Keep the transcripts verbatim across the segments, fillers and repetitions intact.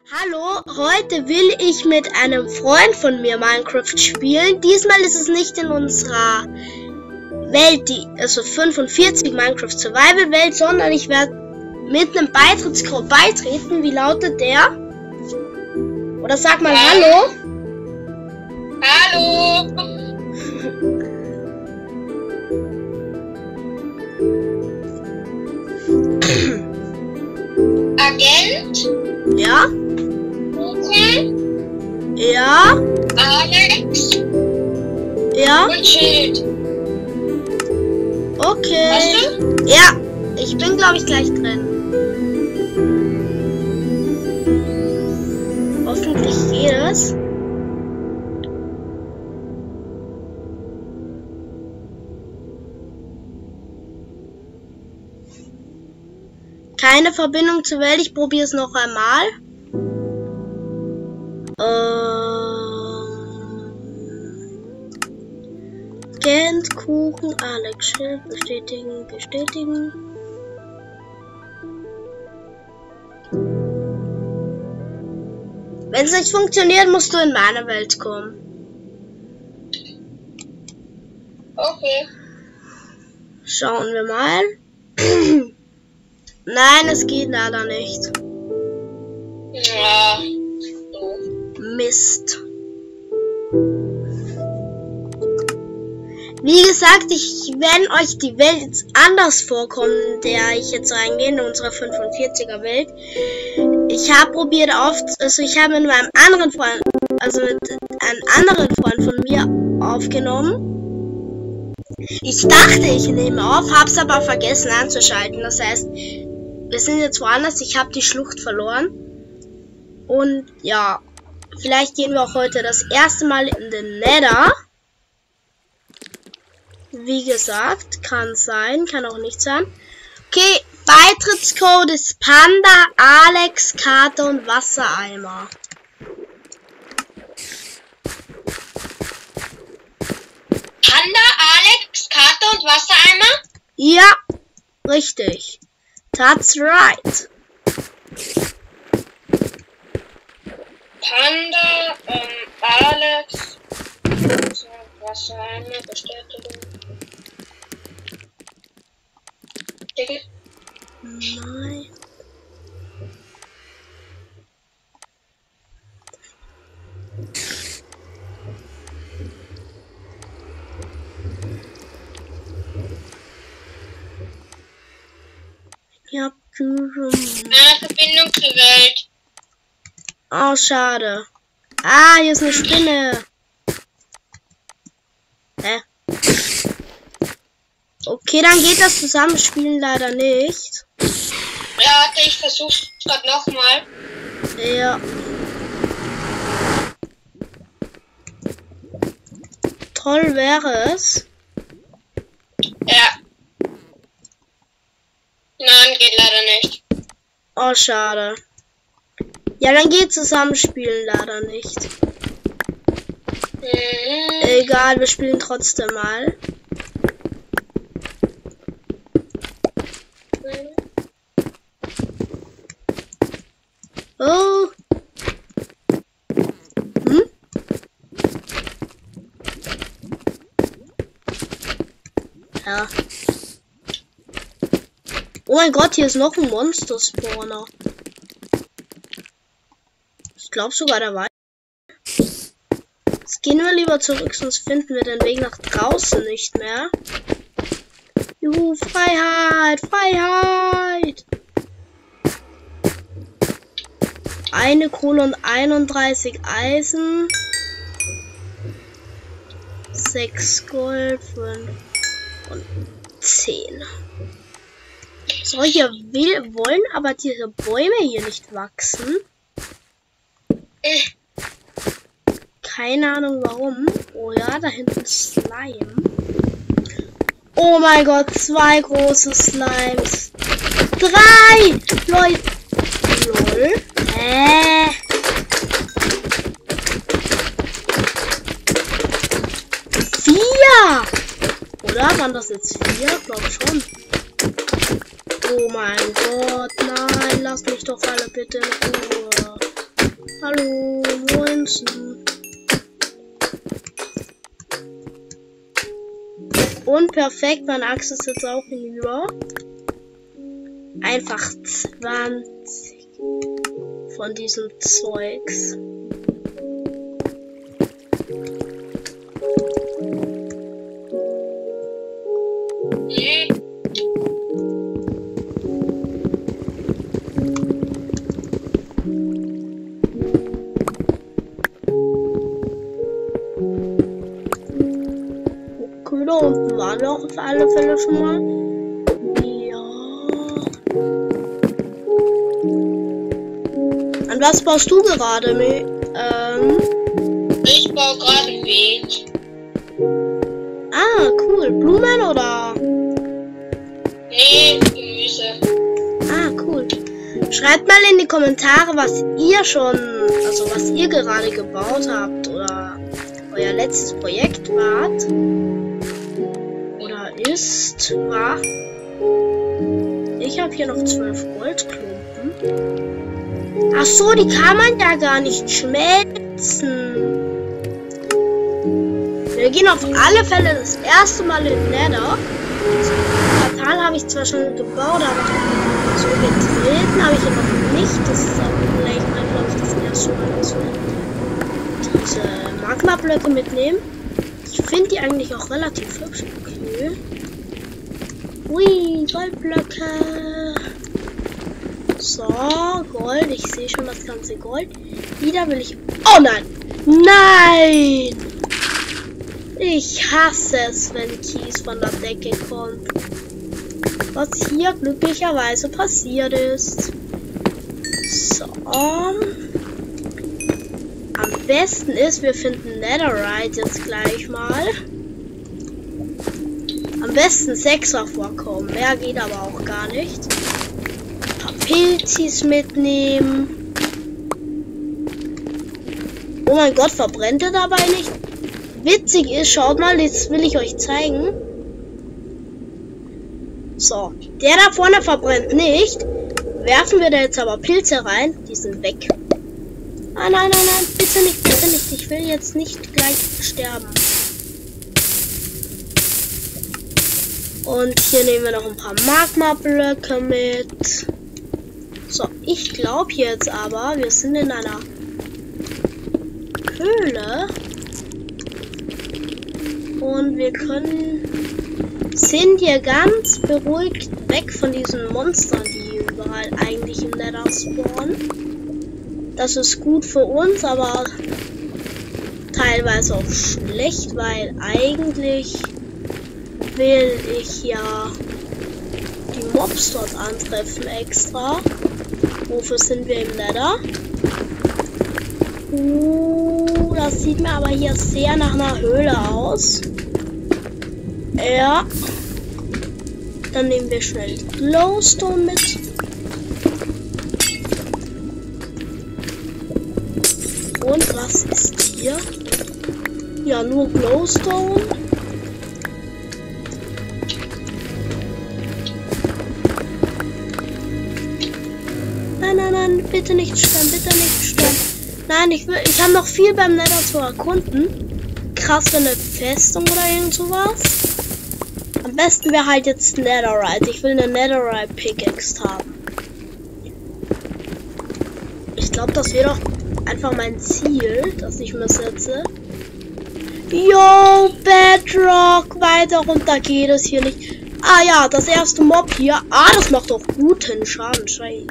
Hallo, heute will ich mit einem Freund von mir Minecraft spielen. Diesmal ist es nicht in unserer Welt, die also fünfundvierzig Minecraft Survival Welt, sondern ich werde mit einem Beitrittscode beitreten. Wie lautet der? Oder sag mal Hallo. Hallo. Agent? Ja? Luca? Ja? Alex? Ja? Und Schild. Okay. Hast du? Ja, ich bin glaube ich gleich drin. Hoffentlich geht es. Keine Verbindung zur Welt, ich probiere es noch einmal. Ähm. Scannt, Kuchen, Alex Schild, bestätigen, bestätigen. Wenn es nicht funktioniert, musst du in meine Welt kommen. Okay. Schauen wir mal. Nein, es geht leider nicht. Ja. So. Mist. Wie gesagt, ich, wenn euch die Welt jetzt anders vorkommt, in der ich jetzt reingehe, in unsere fünfundvierziger Welt. Ich habe probiert oft, also ich habe mit meinem anderen Freund, also mit einem anderen Freund von mir aufgenommen. Ich dachte, ich nehme auf, hab's aber vergessen anzuschalten. Das heißt, wir sind jetzt woanders, ich habe die Schlucht verloren. Und ja, vielleicht gehen wir auch heute das erste Mal in den Nether. Wie gesagt, kann sein, kann auch nicht sein. Okay, Beitrittscode ist Panda, Alex, Kater und Wassereimer. Panda, Alex, Kater und Wassereimer? Ja, richtig. That's right. Panda, ähm, Alex, Wassereimer, Bestätigung. Ticket. Nein. Ja, Eine Verbindung zur Welt. oh, schade. Ah, hier ist eine Spinne. Hä? Okay, dann geht das Zusammenspielen leider nicht. Ja, warte, ich versuch's gerade nochmal. Ja. Toll wäre es. Ja. Nein, geht leider nicht. Oh, schade. Ja, dann geht Zusammenspielen leider nicht. Mhm. Egal, wir spielen trotzdem mal. Oh. Hm? Ja. Oh mein Gott, hier ist noch ein Monster-Spawner. Ich glaube sogar der Wald. Jetzt gehen wir lieber zurück, sonst finden wir den Weg nach draußen nicht mehr. Juhu, Freiheit, Freiheit! Eine Kohle und einunddreißig Eisen. Sechs Gold, fünf und zehn. So, hier will, wollen aber diese Bäume hier nicht wachsen. Keine Ahnung warum. Oh ja, da hinten Slime. Oh mein Gott, zwei große Slimes. Drei! Leute. Lol. Hä? Vier! Oder? Waren das jetzt vier? Glaub schon. Oh mein Gott, nein, lasst mich doch alle bitte in Ruhe. Hallo, Moinsen. Und perfekt, meine Axt ist jetzt auch hinüber. Einfach zwanzig von diesem Zeugs. Da unten waren wir auch auf alle Fälle schon mal. Ja. An was baust du gerade mit? Ähm. Ich baue gerade Beet. Ah, cool. Blumen oder? Nee, Gemüse. Ah, cool. Schreibt mal in die Kommentare, was ihr schon, also was ihr gerade gebaut habt oder euer letztes Projekt wart. Ist wahr. Ich habe hier noch zwölf Goldklumpen. Ach so, die kann man ja gar nicht schmelzen. Wir gehen auf alle Fälle das erste Mal in Nether. Das Portal habe ich zwar schon gebaut, aber so getreten habe ich ja noch nicht. Das ist auch vielleicht mal, glaube ich, das erste Mal, dass wir diese Magma-Blöcke mitnehmen. Ich finde die eigentlich auch relativ hübsch. Okay. Ui, Goldblöcke. So, Gold. Ich sehe schon das ganze Gold. Wieder will ich... Oh nein! Nein! Ich hasse es, wenn Kies von der Decke kommt. Was hier glücklicherweise passiert ist. So. Am besten ist, wir finden Netherite jetzt gleich mal. Am besten sechser vorkommen. Mehr geht aber auch gar nicht. Ein paar Pilzis mitnehmen. Oh mein Gott, verbrennt er dabei nicht? Witzig ist, schaut mal, jetzt will ich euch zeigen. So, der da vorne verbrennt nicht. Werfen wir da jetzt aber Pilze rein. Die sind weg. Nein, nein, nein, nein, bitte nicht, bitte nicht. Ich will jetzt nicht gleich sterben. Und hier nehmen wir noch ein paar Magma-Blöcke mit. So, ich glaube jetzt aber, wir sind in einer Höhle. Und wir können, sind hier ganz beruhigt weg von diesen Monstern, die überall eigentlich im Nether spawnen. Das ist gut für uns, aber teilweise auch schlecht, weil eigentlich will ich ja die Mobs dort antreffen extra. Wofür sind wir im Nether? Uh, das sieht mir aber hier sehr nach einer Höhle aus. Ja. Dann nehmen wir schnell Glowstone mit. Und was ist hier? Ja, nur Glowstone. Nein, nein, nein, bitte nicht sterben, bitte nicht sterben. Nein, ich will, ich habe noch viel beim Nether zu erkunden. Krass, für eine Festung oder irgend sowas. Am besten wäre halt jetzt Netherite. Ich will eine Netherite Pickaxe haben. Ich glaube, das wäre doch einfach mein Ziel, das ich mir setze. Yo, Bedrock, weiter runter geht es hier nicht. Ah ja, das erste Mob hier. Ah, das macht doch guten Schaden. Scheiße.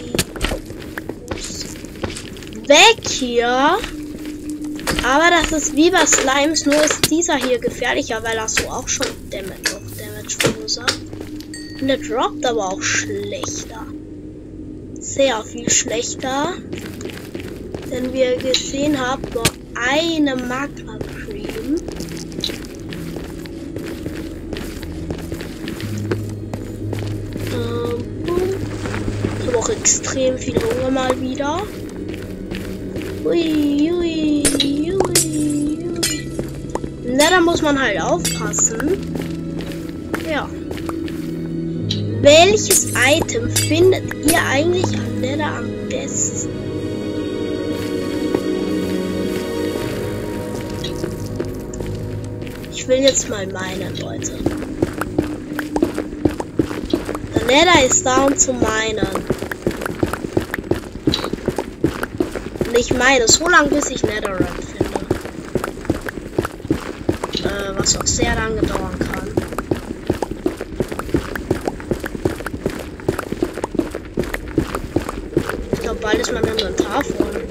Weg hier. Aber das ist wie bei Slimes, nur ist dieser hier gefährlicher, weil er so auch schon Damage, auch Damage verursacht. Und der droppt aber auch schlechter. Sehr viel schlechter. Denn wie ihr gesehen habt, nur eine Magma Cream. Ähm, ich habe auch extrem viel Hunger mal wieder. Ui, ui, ui, ui. Na, da muss man halt aufpassen. Ja. Welches Item findet ihr eigentlich am Nether am besten? Ich will jetzt mal meinen, Leute. Der Nether ist da, um zu meinen. Und ich meine, so lange bis ich Netherite finde. Äh, was auch sehr lange dauern kann. Ich glaube, bald ist mein Inventar voll.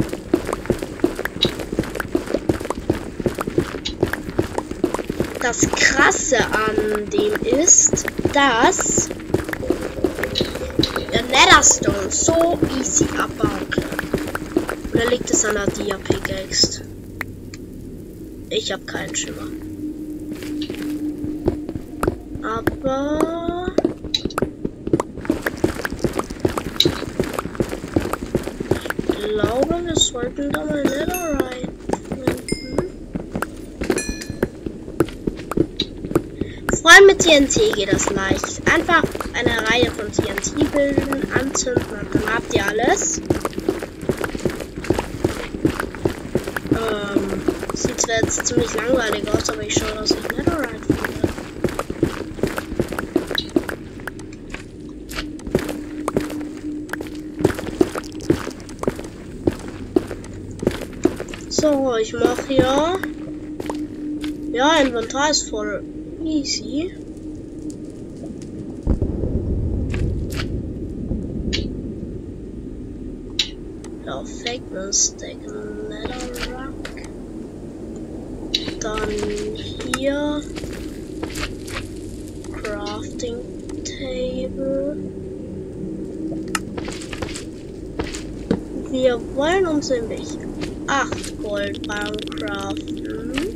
Das Krasse an dem ist, dass der Netherstone so easy abbauen kann. Oder liegt es an der Dia-Pickaxe? Ich habe keinen Schimmer. Aber ich glaube, wir sollten da mal Netherite finden. Vor allem mit T N T geht das leicht. Einfach eine Reihe von T N T bilden, anzünden und dann habt ihr alles. Ähm, sieht zwar jetzt ziemlich langweilig aus, aber ich schaue, dass ich Netherite finde. So, ich mache hier. Ja, Inventar ist voll easy. Perfekt, ein Stack Netherrack. Dann hier Crafting Table. Wir wollen uns nämlich acht Goldbarren craften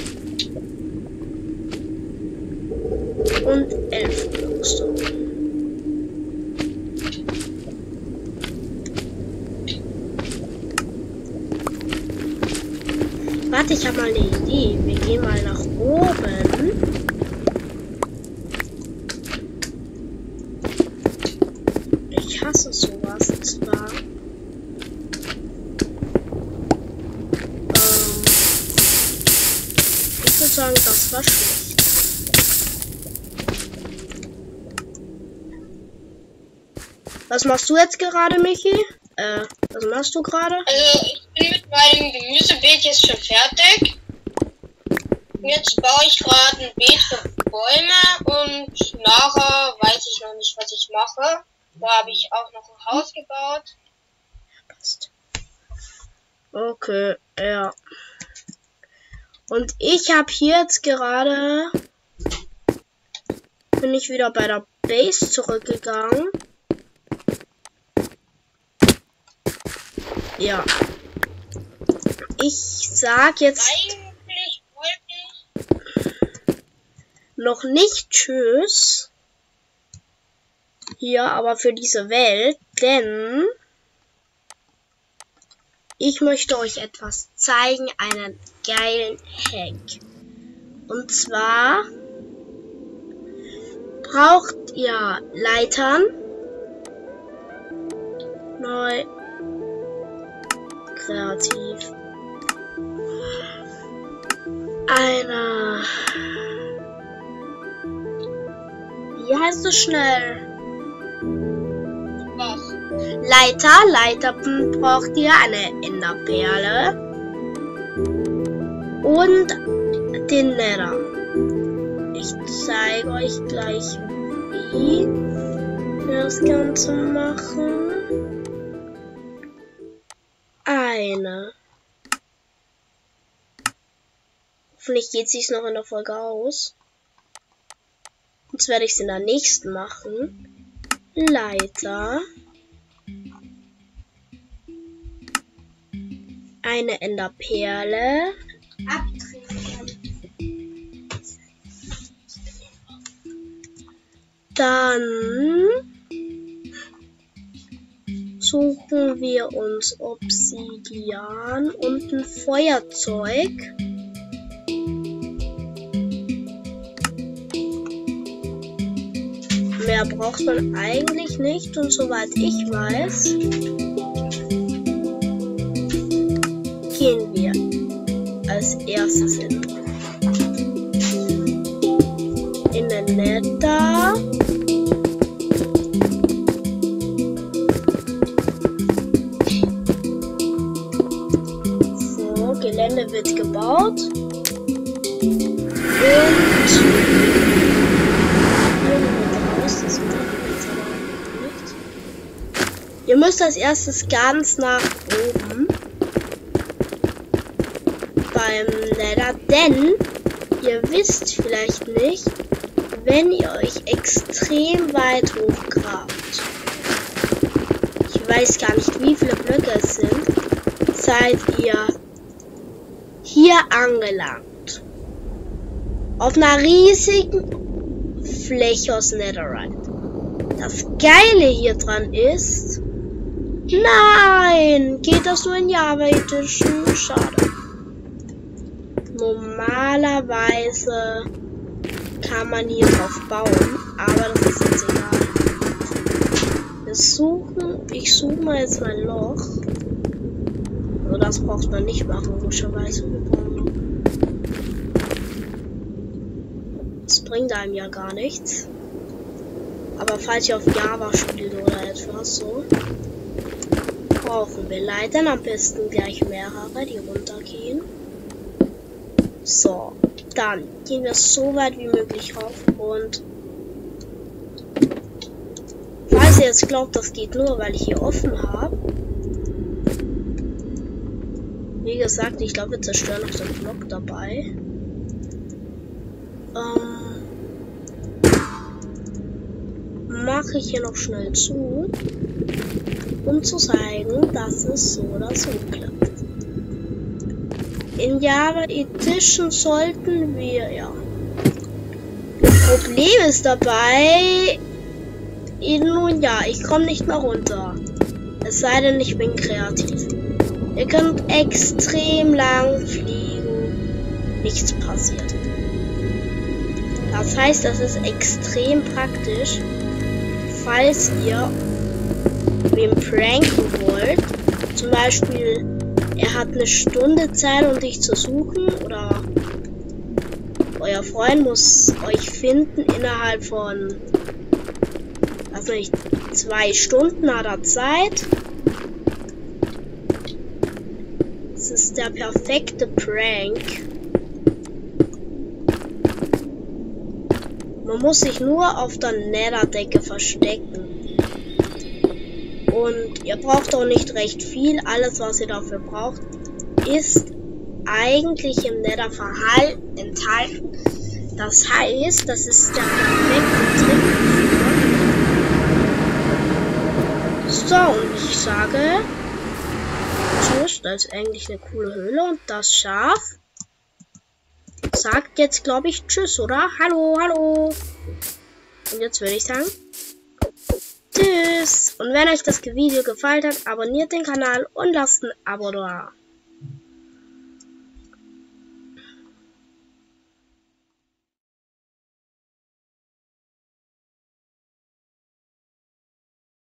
und elf Glowstone. Warte, ich habe mal eine Idee. Wir gehen mal nach oben. Ich hasse sowas zwar. Ähm, ich würde sagen, das war schlecht. Was machst du jetzt gerade, Michi? Äh, was machst du gerade? Also, ich bin mit meinem Gemüsebeet jetzt schon fertig. Jetzt baue ich gerade ein Beet für Bäume und nachher weiß ich noch nicht, was ich mache. Da habe ich auch noch ein Haus gebaut. Passt. Okay, ja. Und ich habe hier jetzt gerade, bin ich wieder bei der Base zurückgegangen. Ja. Ich sag jetzt Eigentlich wollte ich noch nicht tschüss. Hier, aber für diese Welt, denn ich möchte euch etwas zeigen, einen geilen Hack. Und zwar braucht ihr Leitern. Neu. Kreativ. Eine. Wie heißt es schnell? was. Leiter. Leiter braucht ihr eine Enderperle. Und den Nether. Ich zeige euch gleich, wie wir das Ganze machen. Eine. Hoffentlich geht es sich noch in der Folge aus. Jetzt werde ich es in der nächsten machen. Leiter. Eine Enderperle. Dann suchen wir uns Obsidian und ein Feuerzeug. Mehr braucht man eigentlich nicht und soweit ich weiß, gehen wir als erstes hin. Nether. So, Gelände wird gebaut. Und ihr müsst als erstes ganz nach oben beim Nether, denn ihr wisst vielleicht nicht, wenn ihr euch extrem weit hochgrabt, ich weiß gar nicht, wie viele Blöcke es sind, seid ihr hier angelangt. Auf einer riesigen Fläche aus Netherite. Das Geile hier dran ist, nein, geht das nur in Java Edition? Schade. Normalerweise kann man hier drauf bauen, aber das ist jetzt egal. Wir suchen, ich suche mal jetzt mein Loch. So, das braucht man nicht machen, logischerweise. Das bringt einem ja gar nichts. Aber falls ihr auf Java spielt oder etwas so, brauchen wir Leitern, am besten gleich mehrere, die runtergehen. So, dann gehen wir so weit wie möglich rauf und falls ihr jetzt glaubt, das geht nur, weil ich hier offen habe. Wie gesagt, ich glaube, wir zerstören noch den Block dabei. Ähm, mache ich hier noch schnell zu, um zu zeigen, dass es so oder so klappt. In Java Edition sollten wir, ja. Problem ist dabei, nun ja, ich komme nicht mehr runter. Es sei denn, ich bin kreativ. Ihr könnt extrem lang fliegen, nichts passiert. Das heißt, das ist extrem praktisch, falls ihr wem pranken wollt. Zum Beispiel, er hat eine Stunde Zeit, um dich zu suchen, oder euer Freund muss euch finden innerhalb von, weiß nicht, zwei Stunden hat er Zeit. Das ist der perfekte Prank. Man muss sich nur auf der Netherdecke verstecken. Und ihr braucht auch nicht recht viel. Alles, was ihr dafür braucht, ist eigentlich im Nether verhalten, enthalten. Das heißt, das ist der perfekte Trick dafür. So, und ich sage tschüss. Das ist eigentlich eine coole Höhle. Und das Schaf sagt jetzt, glaube ich, tschüss, oder? Hallo, hallo. Und jetzt würde ich sagen tschüss. Und wenn euch das Video gefallen hat, abonniert den Kanal und lasst ein Abo da.